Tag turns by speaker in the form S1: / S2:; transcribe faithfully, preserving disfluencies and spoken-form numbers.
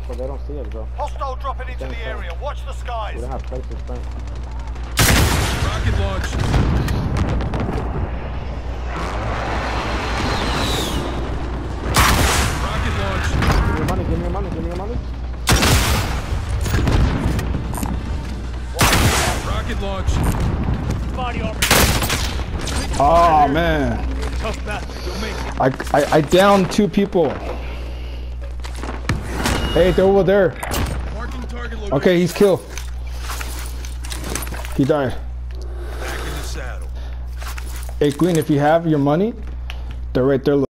S1: so they don't see us, bro.
S2: Hostile dropping into the area. Watch the
S1: We
S2: skies.
S1: don't have places, bro.
S3: Rocket launch. Rocket launch.
S1: Give me your money, give me your money, give me your money.
S3: Rocket launch.
S2: Body armor.
S4: Oh man.
S2: Tough bastard. You'll make it.
S4: I, I I downed two people. Hey, they're over there.
S3: Marking target location.
S4: Okay, he's killed. He died.
S3: Back in the saddle.
S4: Hey Queen, if you have your money, they're right there.